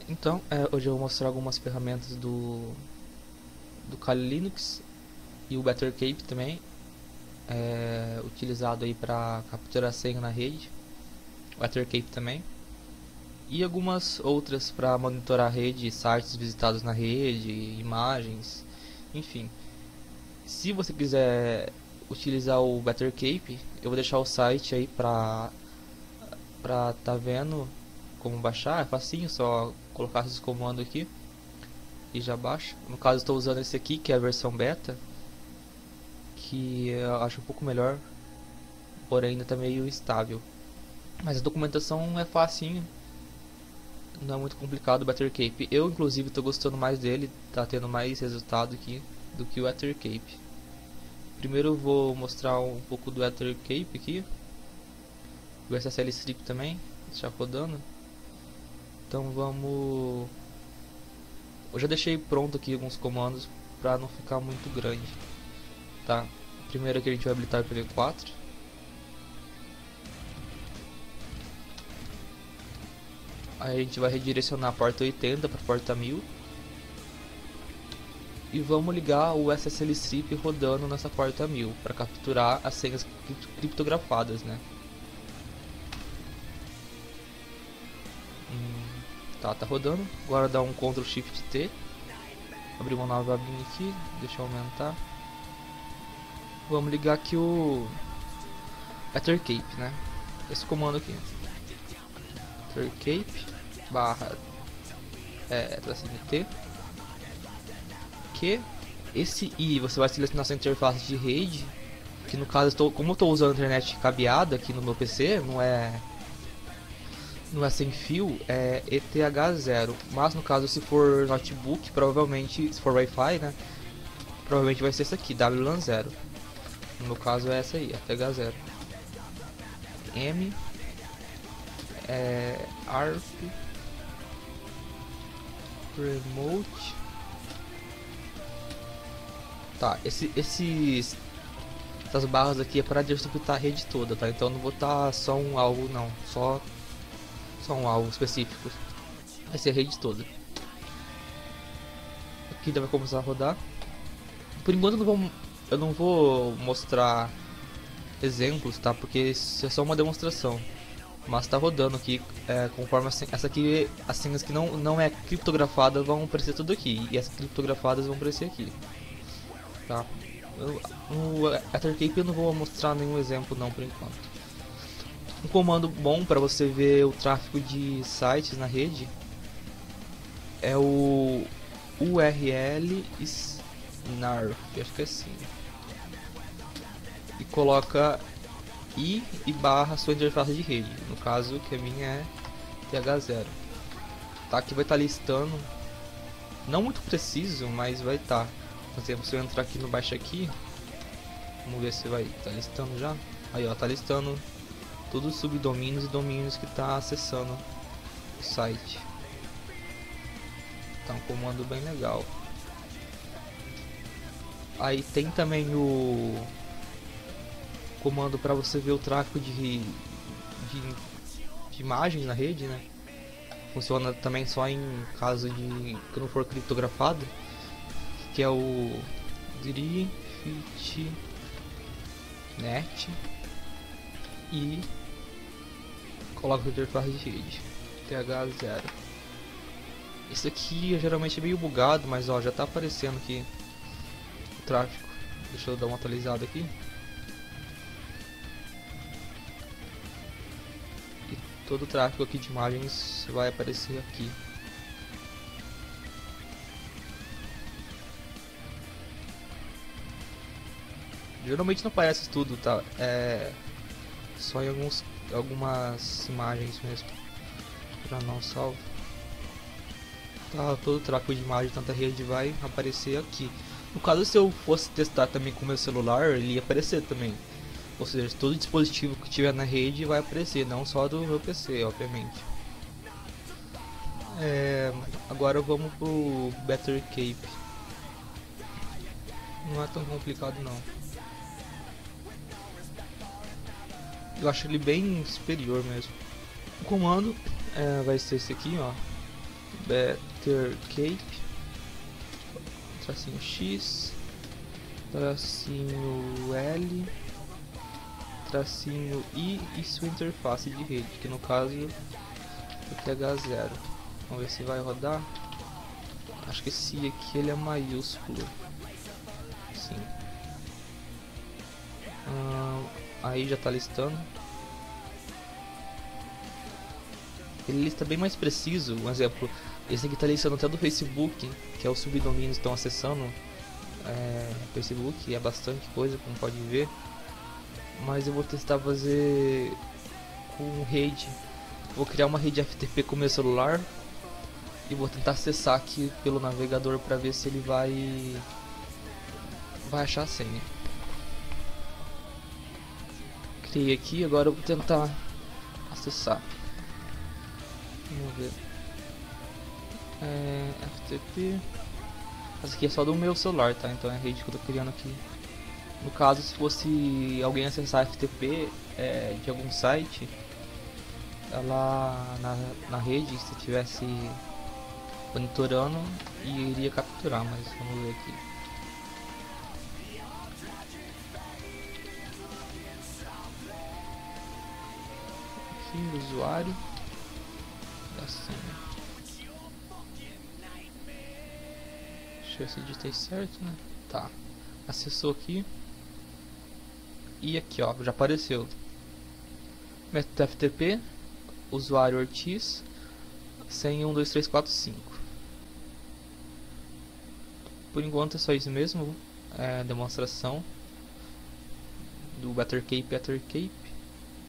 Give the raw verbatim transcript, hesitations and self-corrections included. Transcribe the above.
Então, é, hoje eu vou mostrar algumas ferramentas do, do Kali Linux e o BetterCape também, é, utilizado aí para capturar senha na rede, o BetterCape também, e algumas outras para monitorar a rede, sites visitados na rede, imagens, enfim. Se você quiser utilizar o BetterCape, eu vou deixar o site aí para para tá vendo como baixar. É facinho, só colocar esses comandos aqui e já baixa. No caso estou usando esse aqui, que é a versão beta, que eu acho um pouco melhor, porém ainda está meio instável. Mas a documentação é facinho, não é muito complicado o BetterCape. Eu inclusive estou gostando mais dele, está tendo mais resultado aqui do que o BetterCape. Primeiro eu vou mostrar um pouco do BetterCape aqui, o S S L Strip também, já rodando. Então vamos... Eu já deixei pronto aqui alguns comandos para não ficar muito grande, tá? Primeiro aqui a gente vai habilitar o I P v quatro. Aí a gente vai redirecionar a porta oitenta para a porta mil. E vamos ligar o S S L Strip rodando nessa porta mil para capturar as senhas criptografadas, né? Hum, tá, tá rodando. Agora dá um control shift T. Abrir uma nova abinha aqui, deixa eu aumentar. Vamos ligar aqui o BetterCape, né? Esse comando aqui. BetterCape barra é, tracinho T. Que esse I você vai selecionar sua interface de rede, que no caso, eu tô, como eu estou usando a internet cabeada aqui no meu P C, não é não é sem fio, é E T H zero, mas no caso se for notebook, provavelmente, se for Wi-Fi, né, provavelmente vai ser essa aqui, W LAN zero. No meu caso é essa aí, E T H zero. M é A R P Remote. Tá, esse, esses, essas barras aqui é para distribuir a rede toda, tá? Então não vou botar só um alvo não, só, só um alvo específico. Vai ser a rede toda. Aqui já vai começar a rodar. Por enquanto eu não vou, eu não vou mostrar exemplos, tá? Porque isso é só uma demonstração. Mas tá rodando aqui, é, conforme assim, essa aqui, as senhas que não, não é criptografada vão aparecer tudo aqui. E as criptografadas vão aparecer aqui. Tá. Eu, no BetterCape eu não vou mostrar nenhum exemplo não por enquanto. Um comando bom para você ver o tráfego de sites na rede é o U R L snarf, acho que é assim. E coloca I e barra sua interface de rede. No caso que a minha é T H zero. Tá, aqui vai estar tá listando. Não muito preciso, mas vai estar. Tá. Por exemplo, se eu entrar aqui no baixo aqui, vamos ver se vai tá listando já. Aí ó, tá listando todos os subdomínios e domínios que tá acessando o site. Tá um comando bem legal. Aí tem também o comando para você ver o tráfego de, de, de imagens na rede, né? Funciona também só em caso de que não for criptografado, que é o Driftnet e coloca a interface de rede T H zero. Esse aqui geralmente é meio bugado, mas ó, já tá aparecendo aqui o tráfego. Deixa eu dar uma atualizada aqui. E todo o tráfego aqui de imagens vai aparecer aqui. Geralmente não aparece tudo, tá? É só em alguns, algumas imagens mesmo. Para não salvo. Tá, todo o tráfego de imagem, tanta rede vai aparecer aqui. No caso, se eu fosse testar também com meu celular, ele ia aparecer também. Ou seja, todo dispositivo que tiver na rede vai aparecer, não só do meu P C, obviamente. É, agora vamos pro BetterCape. Não é tão complicado não. Eu acho ele bem superior mesmo. O comando é, vai ser esse aqui, ó. Better Cape, tracinho X, tracinho L, tracinho I e sua interface de rede, que no caso é T H zero. Vamos ver se vai rodar. Acho que esse I aqui ele é maiúsculo. Sim. Hum, aí já está listando. Ele lista bem mais preciso. Um exemplo, esse aqui está listando até do Facebook, que é o subdomínio que estão acessando. É, Facebook é bastante coisa, como pode ver. Mas eu vou testar fazer com rede. Vou criar uma rede F T P com meu celular e vou tentar acessar aqui pelo navegador para ver se ele vai vai achar a senha. Criei aqui, agora eu vou tentar acessar. Vamos ver. É, F T P. Essa aqui é só do meu celular, tá? Então é a rede que eu tô criando aqui. No caso, se fosse alguém acessar F T P é, de algum site, ela na, na rede, se tivesse monitorando, iria capturar, mas vamos ver aqui. Aqui, usuário. Assim. Deixa eu ver se digitei certo, né? Tá. Acessou aqui. E aqui, ó, já apareceu. Método F T P, usuário Ortiz, senha um dois três quatro cinco. Por enquanto é só isso mesmo. É, demonstração do Better Cape, Better Cape.